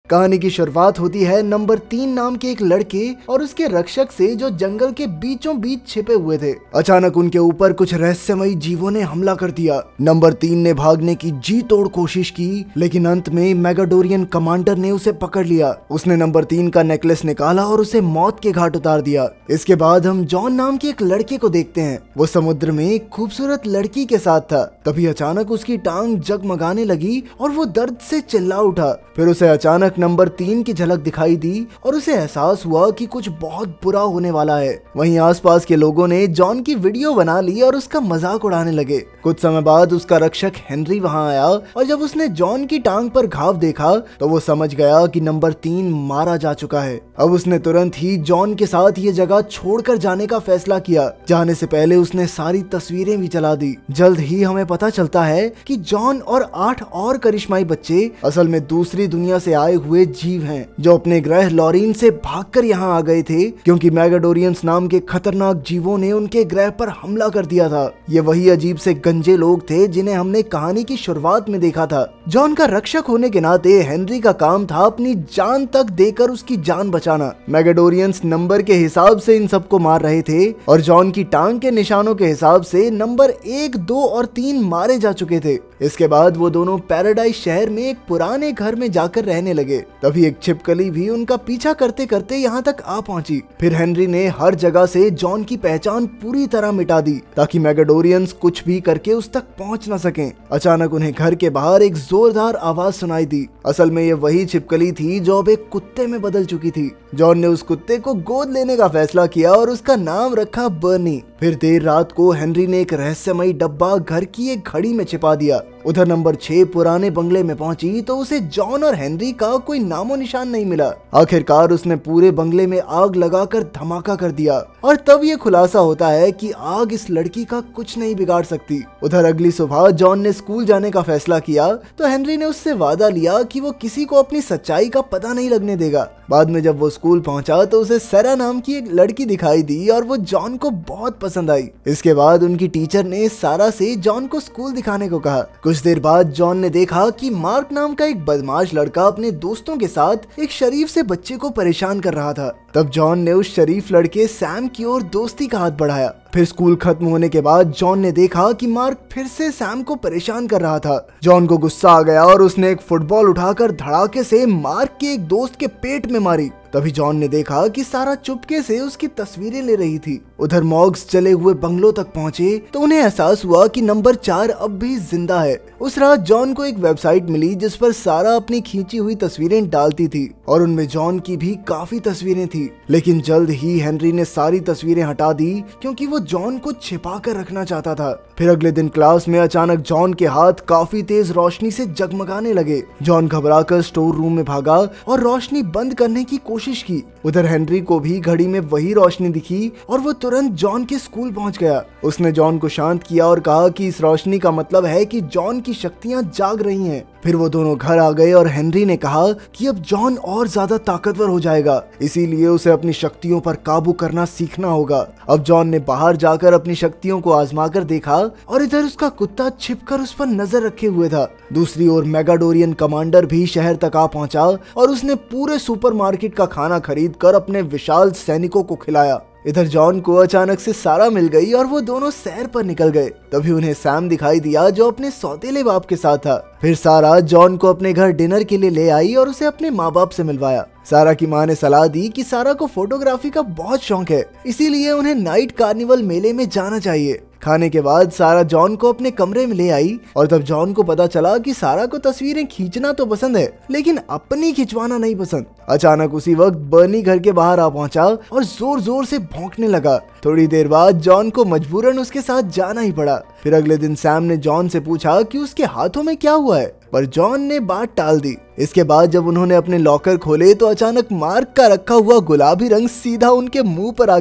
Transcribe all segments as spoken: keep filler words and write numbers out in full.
कहानी की शुरुआत होती है नंबर तीन नाम के एक लड़के और उसके रक्षक से जो जंगल के बीचों बीच छिपे हुए थे। अचानक उनके ऊपर कुछ रहस्यमयी जीवों ने हमला कर दिया। नंबर तीन ने भागने की जी तोड़ कोशिश की, लेकिन अंत में मेगाडोरियन कमांडर ने उसे पकड़ लिया। उसने नंबर तीन का नेकलेस निकाला और उसे मौत के घाट उतार दिया। इसके बाद हम जॉन नाम के एक लड़के को देखते हैं। वो समुद्र में एक खूबसूरत लड़की के साथ था। तभी अचानक उसकी टांग जगमगाने लगी और वो दर्द से चिल्ला उठा। फिर उसे अचानक नंबर तीन की झलक दिखाई दी और उसे एहसास हुआ कि कुछ बहुत बुरा होने वाला है। वहीं आसपास के लोगों ने जॉन की वीडियो बना ली और उसका मजाक उड़ाने लगे। कुछ समय बाद उसका रक्षक हेनरी वहां आया और जब उसने जॉन की टांग पर घाव देखा तो वो समझ गया कि नंबर तीन मारा जा चुका है। अब उसने तुरंत ही जॉन के साथ ये जगह छोड़कर जाने का फैसला किया। जाने से पहले उसने सारी तस्वीरें भी जला दी। जल्द ही हमें पता चलता है कि जॉन और आठ और करिश्माई बच्चे असल में दूसरी दुनिया से आए हुए जीव हैं, जो अपने ग्रह लॉरिन से भागकर यहाँ आ गए थे क्योंकि मेगाडोरियंस नाम के खतरनाक जीवों ने उनके ग्रह पर हमला कर दिया था। ये वही अजीब से गंजे लोग थे जिन्हें हमने कहानी की शुरुआत में देखा था। जॉन का रक्षक होने के नाते हेनरी का काम था अपनी जान तक देकर उसकी जान बचाना। मेगाडोरियंस नंबर के हिसाब से इन सबको मार रहे थे और जॉन की टांग के निशानों के हिसाब से नंबर एक, दो और तीन मारे जा चुके थे। इसके बाद वो दोनों पैराडाइज शहर में एक पुराने घर में जाकर रहने लगे। तभी एक छिपकली भी उनका पीछा करते करते यहाँ तक आ पहुंची। फिर हेनरी ने हर जगह से जॉन की पहचान पूरी तरह मिटा दी ताकि मेगाडोरियंस कुछ भी करके उस तक पहुंच न सकें। अचानक उन्हें घर के बाहर एक जोरदार आवाज सुनाई दी। असल में ये वही छिपकली थी जो अब एक कुत्ते में बदल चुकी थी। जॉन ने उस कुत्ते को गोद लेने का फैसला किया और उसका नाम रखा बर्नी। फिर देर रात को हेनरी ने एक रहस्यमयी डब्बा घर की एक घड़ी में छिपा दिया। उधर नंबर छह पुराने बंगले में पहुंची तो उसे जॉन और हेनरी का कोई नामो निशान नहीं मिला। आखिरकार उसने पूरे बंगले में आग लगाकर धमाका कर दिया और तब ये खुलासा होता है कि आग इस लड़की का कुछ नहीं बिगाड़ सकती। उधर अगली सुबह जॉन ने स्कूल जाने का फैसला किया तो हेनरी ने उससे वादा लिया कि वो किसी को अपनी सच्चाई का पता नहीं लगने देगा। बाद में जब वो स्कूल पहुंचा तो उसे सैरा नाम की एक लड़की दिखाई दी और वो जॉन को बहुत पसंद आई। इसके बाद उनकी टीचर ने सारा से जॉन को स्कूल दिखाने को कहा। कुछ देर बाद जॉन ने देखा कि मार्क नाम का एक बदमाश लड़का अपने दोस्तों के साथ एक शरीफ से बच्चे को परेशान कर रहा था। तब जॉन ने उस शरीफ लड़के सैम की ओर दोस्ती का हाथ बढ़ाया। फिर स्कूल खत्म होने के बाद जॉन ने देखा कि मार्क फिर से सैम को परेशान कर रहा था। जॉन को गुस्सा आ गया और उसने एक फुटबॉल उठाकर धड़ाके से मार्क के एक दोस्त के पेट में मारी। तभी जॉन ने देखा कि सारा चुपके से उसकी तस्वीरें ले रही थी। उधर मॉग्स जले हुए बंगलों तक पहुंचे तो उन्हें एहसास हुआ कि नंबर चार अब भी जिंदा है। उस रात जॉन को एक वेबसाइट मिली जिस पर सारा अपनी खींची हुई तस्वीरें डालती थी और उनमें जॉन की भी काफी तस्वीरें थी। लेकिन जल्द ही हेनरी ने सारी तस्वीरें हटा दी क्योंकि वो जॉन को छिपा कर रखना चाहता था। फिर अगले दिन क्लास में अचानक जॉन के हाथ काफी तेज रोशनी से जगमगाने लगे। जॉन घबराकर स्टोर रूम में भागा और रोशनी बंद करने की कोशिश की। उधर हेनरी को भी घड़ी में वही रोशनी दिखी और वो तुरंत जॉन के स्कूल पहुंच गया। उसने जॉन को शांत किया और कहा कि इस रोशनी का मतलब है कि जॉन की शक्तियां जाग रही हैं। फिर वो दोनों घर आ गए और हेनरी ने कहा कि अब जॉन और ज्यादा ताकतवर हो जाएगा, इसीलिए उसे अपनी शक्तियों पर काबू करना सीखना होगा। अब जॉन ने बाहर जाकर अपनी शक्तियों को आजमा कर देखा और इधर उसका कुत्ता छिपकर उस पर नजर रखे हुए था। दूसरी ओर मेगाडोरियन कमांडर भी शहर तक आ पहुंचा और उसने पूरे सुपरमार्केट का खाना खरीद कर अपने विशाल सैनिकों को खिलाया। इधर जॉन को अचानक से सारा मिल गई और वो दोनों सैर पर निकल गए। तभी उन्हें सैम दिखाई दिया जो अपने सौतेले बाप के साथ था। फिर सारा जॉन को अपने घर डिनर के लिए ले आई और उसे अपने माँ बाप से मिलवाया। सारा की माँ ने सलाह दी कि सारा को फोटोग्राफी का बहुत शौक है, इसीलिए उन्हें नाइट कार्निवल मेले में जाना चाहिए। खाने के बाद सारा जॉन को अपने कमरे में ले आई और तब जॉन को पता चला कि सारा को तस्वीरें खींचना तो पसंद है लेकिन अपनी खिंचवाना नहीं पसंद। अचानक उसी वक्त बर्नी घर के बाहर आ पहुंचा और जोर जोर से भौंकने लगा। थोड़ी देर बाद जॉन को मजबूरन उसके साथ जाना ही पड़ा। फिर अगले दिन सैम ने जॉन से पूछा कि उसके हाथों में क्या हुआ है, पर जॉन ने बात टाल दी। इसके बाद जब उन्होंने अपने लॉकर खोले तो अचानक मार्क का रखा हुआ गुलाबी रंग सीधा उनके मुंह पर आ गिरा।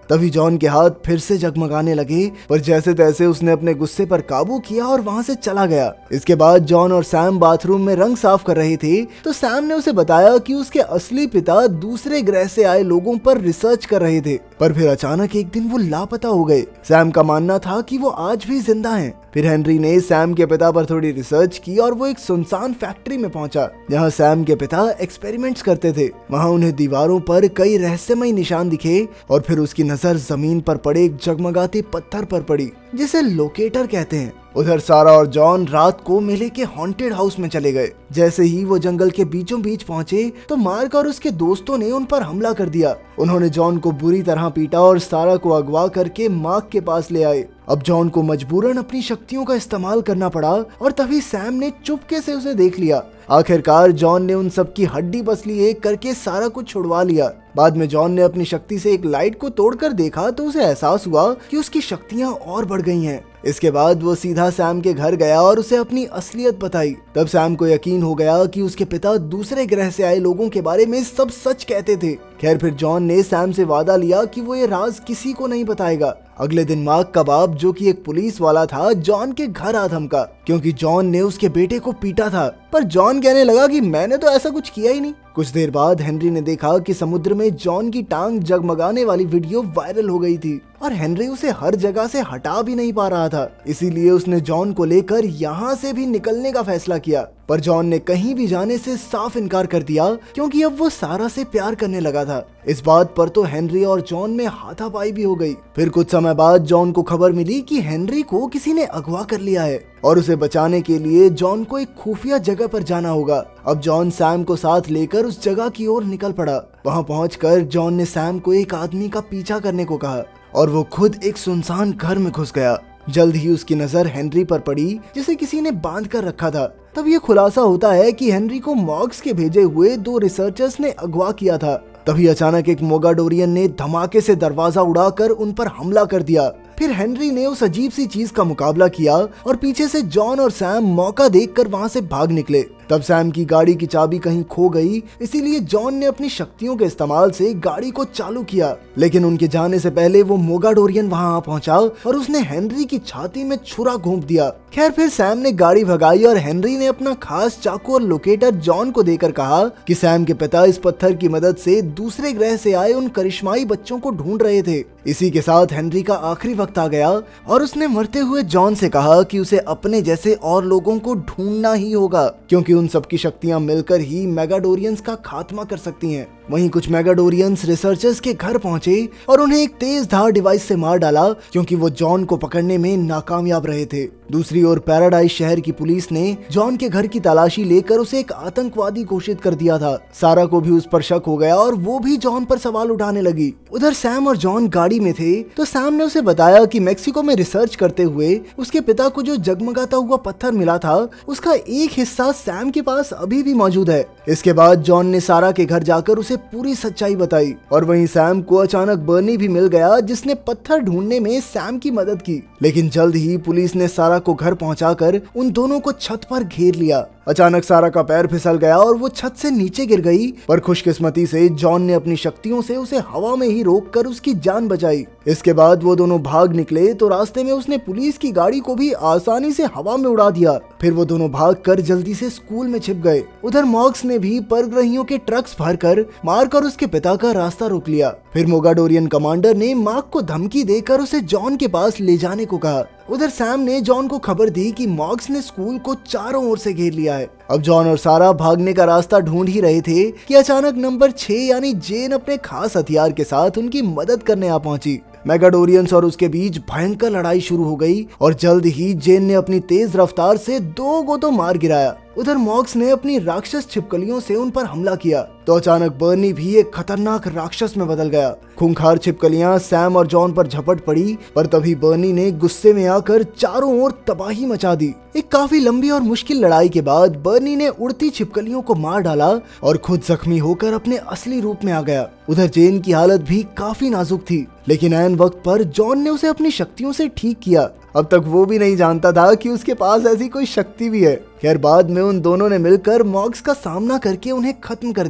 तभी जॉन के हाथ फिर से जगमगाने लगे, पर जैसे तैसे उसने अपने गुस्से पर काबू किया और वहाँ से चला गया। इसके बाद जॉन और सैम बाथरूम में रंग साफ कर रहे थे तो सैम ने उसे बताया कि उसके असली पिता दूसरे ग्रह से आए लोगों पर रिसर्च कर रहे थे, पर फिर अचानक एक दिन वो लापता हो गए। सैम का मानना था कि वो आज भी जिंदा हैं। फिर हेनरी ने सैम के पिता पर थोड़ी रिसर्च की और वो एक सुनसान फैक्ट्री में पहुंचा जहां सैम के पिता एक्सपेरिमेंट्स करते थे। वहां उन्हें दीवारों पर कई रहस्यमय निशान दिखे और फिर उसकी नजर जमीन पर पड़े एक जगमगाते पत्थर पर पड़ी जिसे लोकेटर कहते हैं। उधर सारा और जॉन रात को मेले के हॉन्टेड हाउस में चले गए। जैसे ही वो जंगल के बीचों बीच पहुंचे तो मार्क और उसके दोस्तों ने उन पर हमला कर दिया। उन्होंने जॉन को बुरी तरह पीटा और सारा को अगवा करके मार्क के पास ले आए। अब जॉन को मजबूरन अपनी शक्तियों का इस्तेमाल करना पड़ा और तभी सैम ने चुपके से उसे देख लिया। आखिरकार जॉन ने उन सब की हड्डी पसली एक करके सारा को छुड़वा लिया। बाद में जॉन ने अपनी शक्ति से एक लाइट को तोड़कर देखा तो उसे एहसास हुआ कि उसकी शक्तियां और बढ़ गई हैं। इसके बाद वो सीधा सैम के घर गया और उसे अपनी असलियत बताई। तब सैम को यकीन हो गया कि उसके पिता दूसरे ग्रह से आए लोगों के बारे में सब सच कहते थे। खैर फिर जॉन ने सैम से वादा लिया कि वो ये राज किसी को नहीं बताएगा। अगले दिन मार्क का बाप जो कि एक पुलिस वाला था जॉन के घर आ धमका क्योंकि जॉन ने उसके बेटे को पीटा था, पर जॉन कहने लगा कि मैंने तो ऐसा कुछ किया ही नहीं। कुछ देर बाद हेनरी ने देखा कि समुद्र में जॉन की टांग जगमगाने वाली वीडियो वायरल हो गई थी और हेनरी उसे हर जगह से हटा भी नहीं पा रहा था। इसीलिए उसने जॉन को लेकर यहाँ से भी निकलने का फैसला किया, पर जॉन ने कहीं भी जाने से साफ इनकार कर दिया क्योंकि अब वो सारा से प्यार करने लगा था। इस बात पर तो हेनरी और जॉन में हाथापाई भी हो गई। फिर कुछ समय बाद जॉन को खबर मिली कि हेनरी को किसी ने अगवा कर लिया है और उसे बचाने के लिए जॉन को एक खुफिया जगह पर जाना होगा। अब जॉन सैम को साथ लेकर उस जगह की ओर निकल पड़ा। वहाँ पहुंचकर जॉन ने सैम को एक आदमी का पीछा करने को कहा और वो खुद एक सुनसान घर में घुस गया। जल्द ही उसकी नजर हेनरी पर पड़ी जिसे किसी ने बांध कर रखा था। तब ये खुलासा होता है कि हेनरी को मॉर्ग्स के भेजे हुए दो रिसर्चर्स ने अगवा किया था। तभी अचानक एक मोगाडोरियन ने धमाके से दरवाजा उड़ाकर उन पर हमला कर दिया। फिर हेनरी ने उस अजीब सी चीज का मुकाबला किया और पीछे से जॉन और सैम मौका देखकर वहां से भाग निकले। तब सैम की गाड़ी की चाबी कहीं खो गई, इसीलिए जॉन ने अपनी शक्तियों के इस्तेमाल से गाड़ी को चालू किया, लेकिन उनके जाने से पहले वो मोगाडोरियन वहां आ पहुंचा और उसने हेनरी की छाती में छुरा घोंप दिया। खैर फिर सैम ने गाड़ी भगाई और हेनरी ने अपना खास चाकू और लोकेटर जॉन को देकर कहा कि सैम के पिता इस पत्थर की मदद से दूसरे ग्रह से आए उन करिश्माई बच्चों को ढूंढ रहे थे। इसी के साथ हेनरी का आखिरी वक्त आ गया और उसने मरते हुए जॉन से कहा कि उसे अपने जैसे और लोगों को ढूंढना ही होगा क्योंकि उन सबकी शक्तियां मिलकर ही मेगाडोरियंस का खात्मा कर सकती हैं। वहीं कुछ मेगाडोरियंस रिसर्चर्स के घर पहुंचे और उन्हें एक तेज धार डिवाइस से मार डाला क्योंकि वो जॉन को पकड़ने में नाकामयाब रहे थे। दूसरी ओर पैराडाइज शहर की पुलिस ने जॉन के घर की तलाशी लेकर उसे एक आतंकवादी घोषित कर दिया था। सारा को भी उस पर शक हो गया और वो भी जॉन पर सवाल उठाने लगी। उधर सैम और जॉन गाड़ी में थे तो सैम ने उसे बताया कि मेक्सिको में रिसर्च करते हुए उसके पिता को जो जगमगाता हुआ पत्थर मिला था उसका एक हिस्सा सैम के पास अभी भी मौजूद है। इसके बाद जॉन ने सारा के घर जाकर उसे पूरी सच्चाई बताई और वहीं सैम को अचानक बर्नी भी मिल गया जिसने पत्थर ढूंढने में सैम की मदद की। लेकिन जल्द ही पुलिस ने सारा को घर पहुंचाकर उन दोनों को छत पर घेर लिया। अचानक सारा का पैर फिसल गया और वो छत से नीचे गिर गई, पर खुशकिस्मती से जॉन ने अपनी शक्तियों से उसे हवा में ही रोककर उसकी जान बचाई। इसके बाद वो दोनों भाग निकले तो रास्ते में उसने पुलिस की गाड़ी को भी आसानी से हवा में उड़ा दिया। फिर वो दोनों भागकर जल्दी से स्कूल में छिप गए। उधर मॉर्ग्स ने भी परग्रहियों के ट्रक्स भरकर मार्क और उसके पिता का रास्ता रोक लिया। फिर मोगाडोरियन कमांडर ने मार्क को धमकी देकर उसे जॉन के पास ले जाने को कहा। उधर सैम ने जॉन को खबर दी कि मॉर्ग्स ने स्कूल को चारों ओर से घेर लिया है। अब जॉन और सारा भागने का रास्ता ढूंढ ही रहे थे कि अचानक नंबर छह यानी जेन अपने खास हथियार के साथ उनकी मदद करने आ पहुंची। मेगाडोरियंस और उसके बीच भयंकर लड़ाई शुरू हो गई और जल्द ही जेन ने अपनी तेज रफ्तार से दो को तो मार गिराया। उधर मॉर्ग्स ने अपनी राक्षस छिपकलियों से उन पर हमला किया तो अचानक बर्नी भी एक खतरनाक राक्षस में बदल गया। खूंखार छिपकलियां सैम और जॉन पर झपट पड़ी, पर तभी बर्नी ने गुस्से में आकर चारों ओर तबाही मचा दी। एक काफी लंबी और मुश्किल लड़ाई के बाद बर्नी ने उड़ती छिपकलियों को मार डाला और खुद जख्मी होकर अपने असली रूप में आ गया। उधर जेन की हालत भी काफी नाजुक थी, लेकिन ऐन वक्त पर जॉन ने उसे अपनी शक्तियों से ठीक किया। अब तक वो भी नहीं जानता था कि उसके पास ऐसी कोई शक्ति भी है। खैर बाद में उन दोनों ने मिलकर मॉर्ग्स का सामना करके उन्हें खत्म कर दिया।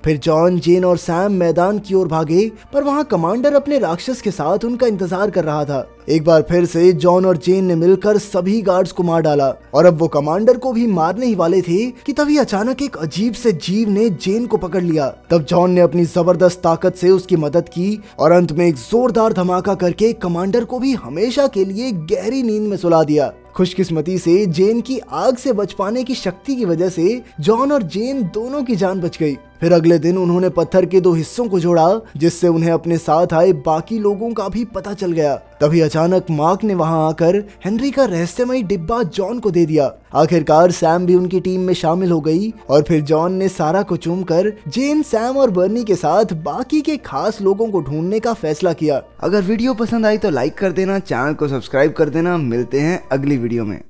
फिर जॉन, जेन और सैम मैदान की ओर भागे, पर वहाँ कमांडर अपने राक्षस के साथ उनका इंतजार कर रहा था। एक बार फिर से जॉन और जेन ने मिलकर सभी गार्ड्स को मार डाला और अब वो कमांडर को भी मारने ही वाले थे कि तभी अचानक एक अजीब से जीव ने जेन को पकड़ लिया। तब जॉन ने अपनी जबरदस्त ताकत से उसकी मदद की और अंत में एक जोरदार धमाका करके कमांडर को भी हमेशा के लिए गहरी नींद में सुला दिया। खुशकिस्मती से जेन की आग से बच पाने की शक्ति की वजह से जॉन और जेन दोनों की जान बच गई। फिर अगले दिन उन्होंने पत्थर के दो हिस्सों को जोड़ा, जिससे उन्हें अपने साथ आए बाकी लोगों का भी पता चल गया। तभी अचानक मार्क ने वहां आकर हेनरी का रहस्यमयी डिब्बा जॉन को दे दिया। आखिरकार सैम भी उनकी टीम में शामिल हो गई और फिर जॉन ने सारा को चूमकर जेन, सैम और बर्नी के साथ बाकी के खास लोगों को ढूंढने का फैसला किया। अगर वीडियो पसंद आई तो लाइक कर देना, चैनल को सब्सक्राइब कर देना। मिलते हैं अगली वीडियो में।